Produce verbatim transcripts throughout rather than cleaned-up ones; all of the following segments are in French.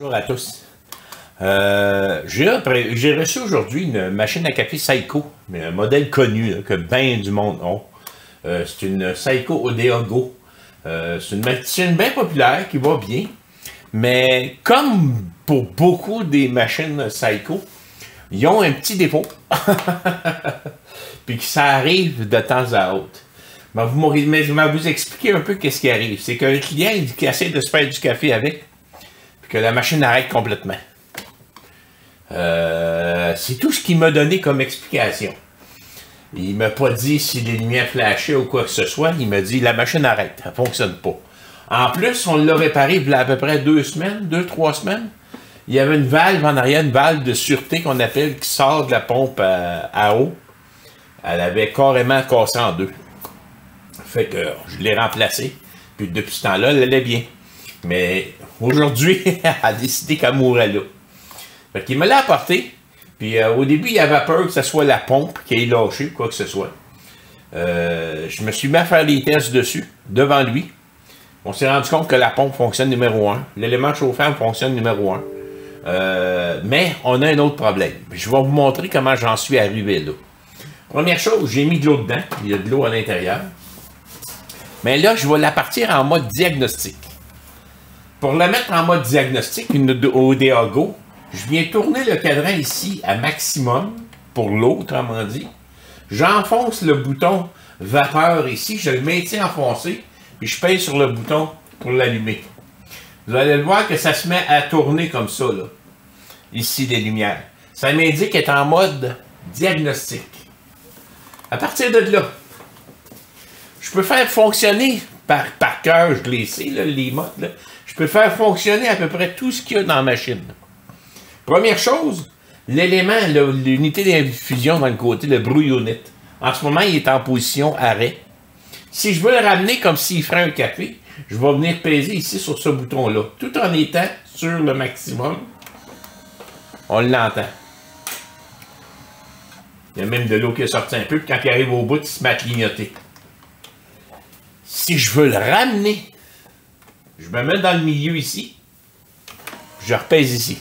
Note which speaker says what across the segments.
Speaker 1: Bonjour à tous. Euh, J'ai reçu aujourd'hui une machine à café Seiko, mais un modèle connu là, que bien du monde ont. Euh, c'est une Seiko Odeago. Euh, c'est une machine bien populaire qui va bien, mais comme pour beaucoup des machines Seiko, ils ont un petit défaut. Puis que ça arrive de temps à autre. Mais vous, mais je vais vous expliquer un peu qu'est-ce qui arrive. C'est qu'un client il, il essaie de se faire du café avec, puis que la machine arrête complètement. Euh, c'est tout ce qu'il m'a donné comme explication. Il m'a pas dit si les lumières flashaient ou quoi que ce soit. Il m'a dit la machine arrête, elle fonctionne pas. En plus, on l'a réparé il y a à peu près deux semaines, deux, trois semaines. Il y avait une valve en arrière, une valve de sûreté qu'on appelle, qui sort de la pompe à, à eau. Elle avait carrément cassé en deux. Fait que je l'ai remplacée. Puis depuis ce temps-là, elle allait bien. Mais aujourd'hui, elle a décidé qu'elle mourrait là. Fait qu'il me l'a apporté. Puis euh, au début, il avait peur que ce soit la pompe qui ait lâché, quoi que ce soit. Euh, je me suis mis à faire des tests dessus, devant lui. On s'est rendu compte que la pompe fonctionne numéro un. L'élément chauffant fonctionne numéro un. Euh, mais on a un autre problème. Je vais vous montrer comment j'en suis arrivé là. Première chose, j'ai mis de l'eau dedans. Il y a de l'eau à l'intérieur. Mais là, je vais la partir en mode diagnostic. Pour la mettre en mode diagnostic, une Odeago, je viens tourner le cadran ici à maximum, pour l'eau, autrement dit. J'enfonce le bouton vapeur ici, je le maintiens enfoncé, puis je pèse sur le bouton pour l'allumer. Vous allez le voir que ça se met à tourner comme ça, là. Ici, les lumières. Ça m'indique qu'elle est en mode diagnostic. À partir de là, je peux faire fonctionner par, par cœur, je l'ai sais, là, les modes, là. Je peux faire fonctionner à peu près tout ce qu'il y a dans la machine. Première chose, l'élément, l'unité d'infusion dans le côté, le brew unit. En ce moment, il est en position arrêt. Si je veux le ramener comme s'il ferait un café, je vais venir peser ici sur ce bouton-là, tout en étant sur le maximum. On l'entend. Il y a même de l'eau qui est sortie un peu, puis quand il arrive au bout, il se met à clignoter. Si je veux le ramener, je me mets dans le milieu ici, je repèse ici.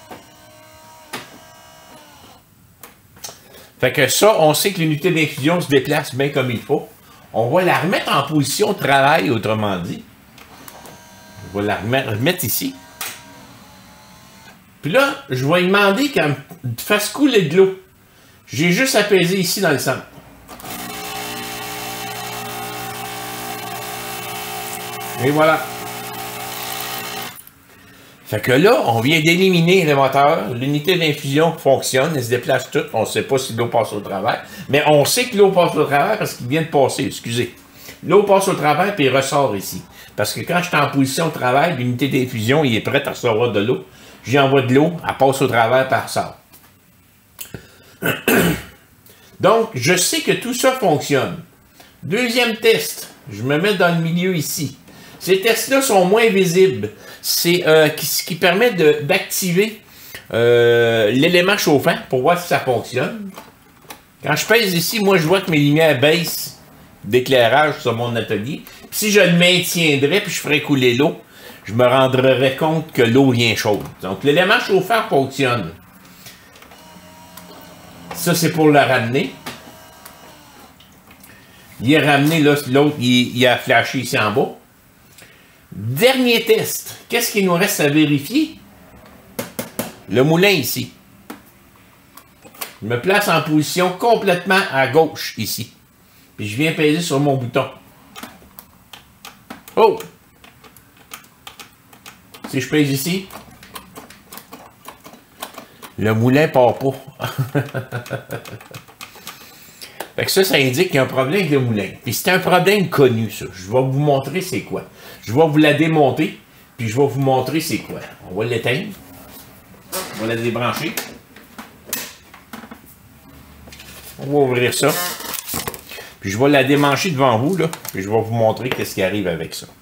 Speaker 1: Fait que ça, on sait que l'unité d'infusion se déplace bien comme il faut. On va la remettre en position de travail, autrement dit. On va la remettre, remettre ici. Puis là, je vais lui demander qu'elle me fasse couler de l'eau. J'ai juste à peser ici dans le centre. Et voilà. Fait que là, on vient d'éliminer le moteur. L'unité d'infusion fonctionne, elle se déplace toute. On ne sait pas si l'eau passe au travers. Mais on sait que l'eau passe au travers parce qu'il vient de passer, excusez. L'eau passe au travers puis il ressort ici. Parce que quand je suis en position de travail, l'unité d'infusion, il est prêt à recevoir de l'eau. J'y envoie de l'eau, elle passe au travers puis elle ressort. Donc, je sais que tout ça fonctionne. Deuxième test, je me mets dans le milieu ici. Ces tests-là sont moins visibles. C'est euh, ce qui permet d'activer euh, l'élément chauffant pour voir si ça fonctionne. Quand je pèse ici, moi je vois que mes lumières baissent d'éclairage sur mon atelier. Puis si je le maintiendrais puis je ferais couler l'eau, je me rendrais compte que l'eau vient chaude. Donc l'élément chauffant fonctionne. Ça c'est pour le ramener. Il est ramené, là, l'autre il, il a flashé ici en bas. Dernier test. Qu'est-ce qu'il nous reste à vérifier? Le moulin ici. Je me place en position complètement à gauche ici. Puis je viens peser sur mon bouton. Oh! Si je pèse ici, le moulin part pas. Fait que ça, ça indique qu'il y a un problème avec le moulin. Puis c'est un problème connu, ça. Je vais vous montrer c'est quoi. Je vais vous la démonter, puis je vais vous montrer c'est quoi. On va l'éteindre. On va la débrancher. On va ouvrir ça. Puis je vais la démancher devant vous, là. Puis je vais vous montrer qu'est-ce qui arrive avec ça.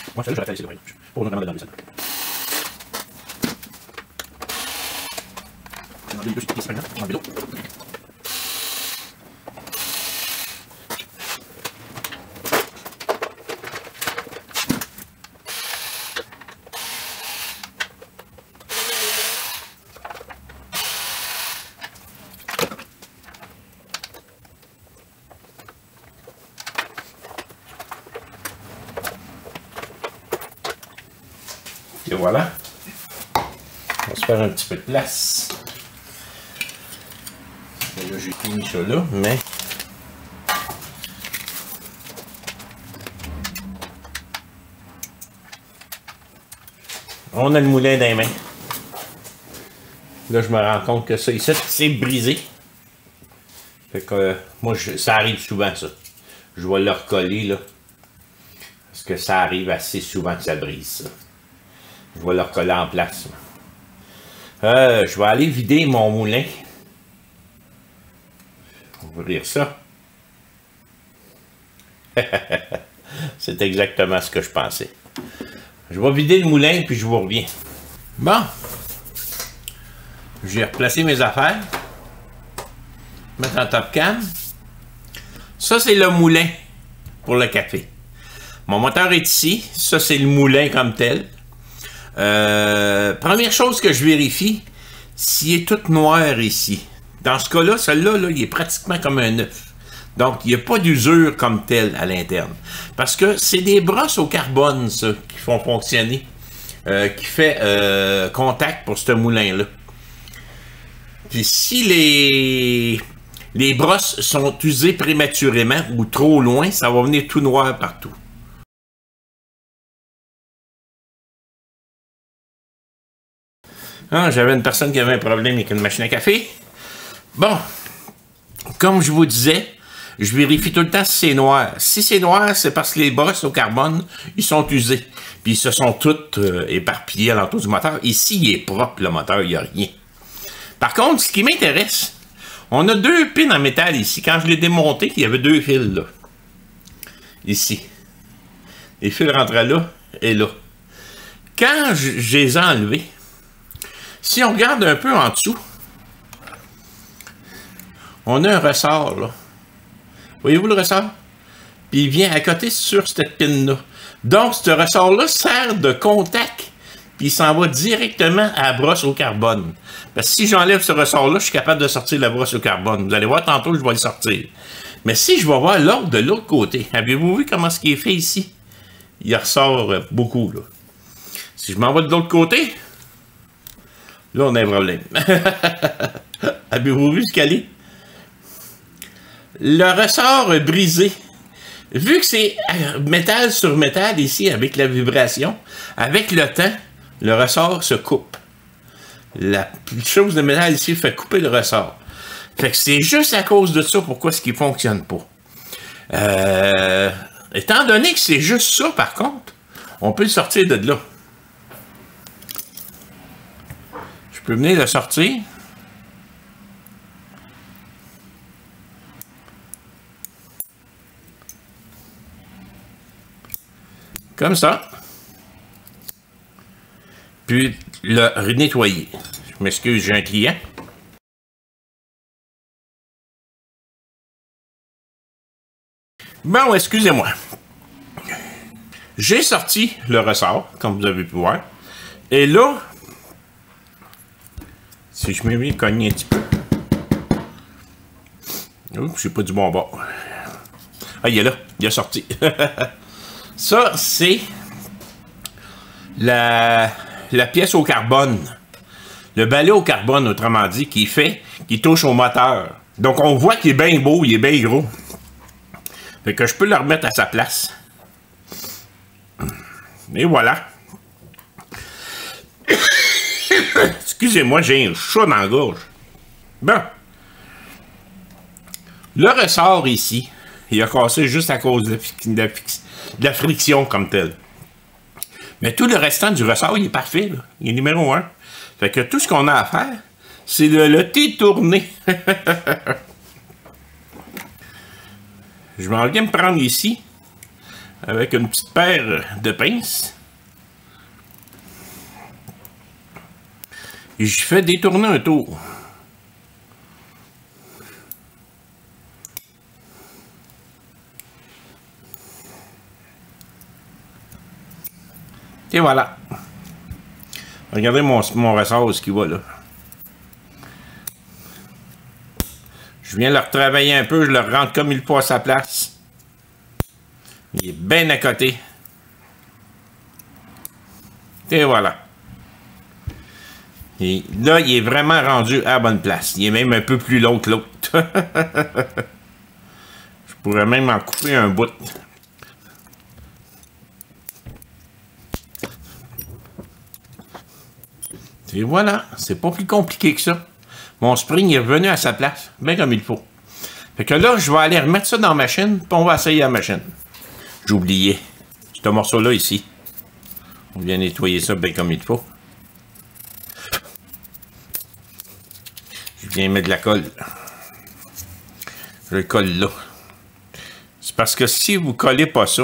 Speaker 1: Moi, celle-là, je vais la laisser de Pas besoin vraiment d'enlever celle-là. Je vais enlever les deux ici maintenant. Je vais enlever l'autre. Et voilà. On va se faire un petit peu de place. Et là, j'ai tout mis ça là, mais... On a le moulin dans les mains. Là, je me rends compte que ça ici, c'est brisé. Fait que euh, moi, je, ça arrive souvent, ça. Je vais le recoller, là. Parce que ça arrive assez souvent que ça brise, ça. Je vais le recoller en place. Euh, je vais aller vider mon moulin. Ouvrir ça. C'est exactement ce que je pensais. Je vais vider le moulin, puis je vous reviens. Bon. J'ai replacé mes affaires. Mettre en top cam. Ça, c'est le moulin pour le café. Mon moteur est ici. Ça, c'est le moulin comme tel. Euh, première chose que je vérifie, s'il est tout noir ici. Dans ce cas-là, celui-là, là, il est pratiquement comme un neuf. Donc, il n'y a pas d'usure comme telle à l'interne. Parce que c'est des brosses au carbone, ça, qui font fonctionner, euh, qui fait euh, contact pour ce moulin-là. Puis si les, les brosses sont usées prématurément ou trop loin, ça va venir tout noir partout. Ah, j'avais une personne qui avait un problème avec une machine à café. Bon, comme je vous disais, je vérifie tout le temps si c'est noir. Si c'est noir, c'est parce que les brosses au carbone, ils sont usés. Puis ils se sont toutes euh, éparpillées à l'entour du moteur. Ici, il est propre, le moteur, il n'y a rien. Par contre, ce qui m'intéresse, on a deux pins en métal ici. Quand je l'ai démonté, il y avait deux fils là. Ici. Les fils rentraient là et là. Quand je, je les ai enlevés, si on regarde un peu en dessous, on a un ressort, là. Voyez-vous le ressort? Puis il vient à côté sur cette pin-là. Donc, ce ressort-là sert de contact, puis il s'en va directement à la brosse au carbone. Parce que si j'enlève ce ressort-là, je suis capable de sortir la brosse au carbone. Vous allez voir tantôt, je vais le sortir. Mais si je vais voir l'autre de l'autre côté, avez-vous vu comment ce qui est fait ici? Il ressort beaucoup, là. Si je m'en vais de l'autre côté, là, on a un problème. Avez-vous vu ce qu'elle est? Le ressort brisé. Vu que c'est métal sur métal ici, avec la vibration, avec le temps, le ressort se coupe. La chose de métal ici fait couper le ressort. Fait que c'est juste à cause de ça pourquoi ce qui ne fonctionne pas. Euh, étant donné que c'est juste ça, par contre, on peut le sortir de là. Je peux venir le sortir. Comme ça. Puis le nettoyer. Je m'excuse, j'ai un client. Bon, excusez-moi. J'ai sorti le ressort, comme vous avez pu voir. Et là, si je me mets cogner un petit peu. Oups, j'ai pas du bon bord. Ah, il est là, il est sorti. Ça, c'est la, la pièce au carbone. Le balai au carbone, autrement dit, qui fait, qui touche au moteur. Donc, on voit qu'il est bien beau, il est bien gros. Fait que je peux le remettre à sa place. Et voilà. Excusez-moi, j'ai un chat dans la gorge. Bon. Le ressort ici, il a cassé juste à cause de, de, de, de la friction comme telle. Mais tout le restant du ressort, il est parfait, là. Il est numéro un. Fait que tout ce qu'on a à faire, c'est de le détourner. Je m'en viens me prendre ici. avec une petite paire de pinces. Et je fais détourner un tour. Et voilà. Regardez mon, mon ressort, ce qui va là. Je viens le retravailler un peu, je le rentre comme il faut à sa place. Il est bien à côté. Et voilà. Et là, il est vraiment rendu à la bonne place. Il est même un peu plus long que l'autre. Je pourrais même en couper un bout. Et voilà, c'est pas plus compliqué que ça. Mon spring est revenu à sa place, bien comme il faut. Fait que là, je vais aller remettre ça dans la machine, puis on va essayer la machine. J'ai oublié. Ce morceau-là ici. On vient nettoyer ça bien comme il faut. Je viens mettre de la colle. Je le colle là. C'est parce que si vous ne collez pas ça,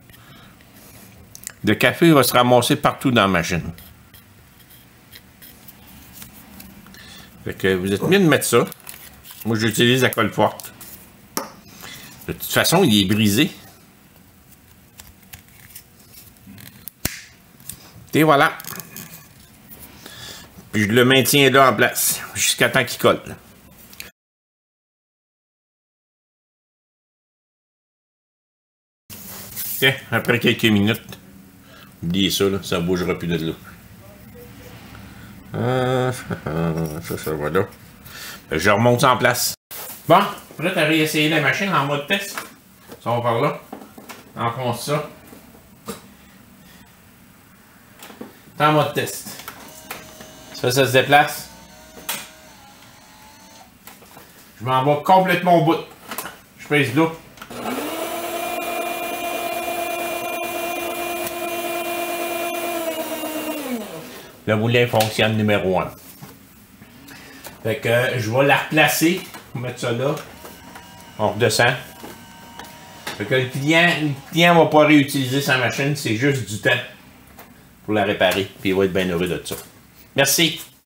Speaker 1: le café va se ramasser partout dans la machine. Fait que vous êtes mieux de mettre ça. Moi, j'utilise la colle forte. De toute façon, il est brisé. Et voilà. Puis je le maintiens là en place jusqu'à temps qu'il colle. Tiens, après quelques minutes, oubliez ça, là, ça ne bougera plus de là. Ah, ça, ça va là. Je remonte ça en place. Bon, prêt à réessayer la machine en mode test. Ça va par là. Enfonce ça. C'est en mode test. Ça, ça se déplace. Je m'en vais complètement au bout. Je pèse là. Le moulin fonctionne numéro un. Fait que euh, je vais la replacer. On va mettre ça là. On redescend. Fait que le client le client va pas réutiliser sa machine, c'est juste du temps pour la réparer. Puis il va être bien heureux de ça. Merci.